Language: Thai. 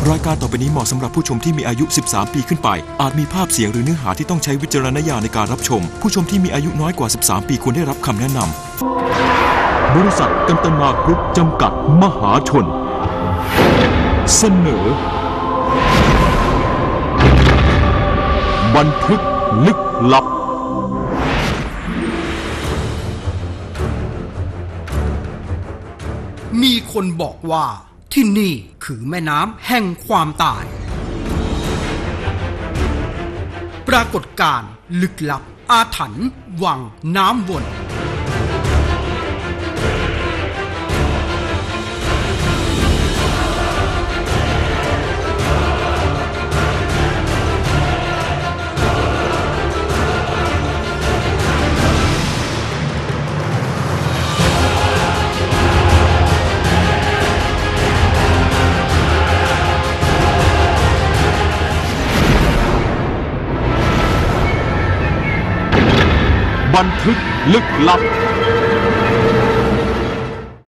รายการต่อไปนี้เหมาะสำหรับผู้ชมที่มีอายุ13ปีขึ้นไปอาจมีภาพเสียงหรือเนื้อหาที่ต้องใช้วิจารณญาณในการรับชมผู้ชมที่มีอายุน้อยกว่า13ปีควรได้รับคำแนะนำบริษัทกันตนากรุ๊ปจำกัดมหาชนเสนอบันทึกลึกลับมีคนบอกว่าที่นี่คือแม่น้ำแห่งความตายปรากฏการณ์ลึกลับอาถรรพ์วังน้ำวนบันทึกลึกลับ